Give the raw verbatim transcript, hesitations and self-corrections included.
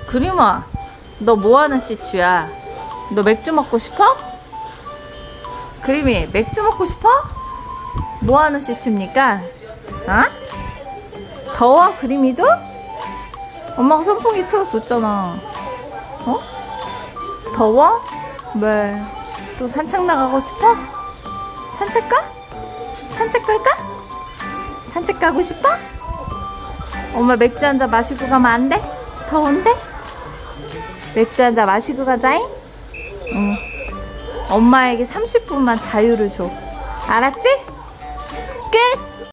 그림아, 너 뭐하는 시추야? 너 맥주 먹고 싶어? 그림이 맥주 먹고 싶어? 뭐하는 시추입니까? 어? 더워? 그림이도? 엄마가 선풍기 틀어줬잖아. 어? 더워? 왜? 또 산책 나가고 싶어? 산책 가? 산책 갈까? 산책 가고 싶어? 엄마 맥주 한잔 마시고 가면 안 돼? 더운데? 맥주 한잔 마시고 가자잉? 응. 엄마에게 삼십 분만 자유를 줘. 알았지? 끝!